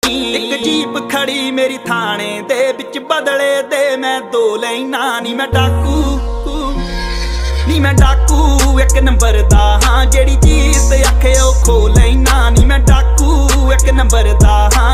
एक जीप खड़ी मेरी थाने दे बिच बदले दे मैं दो लैना नी मैं डाकू एक नंबर दा हाँ जेड़ी चीज आखे ओ खो लैना नी मैं डाकू एक नंबर दा हाँ।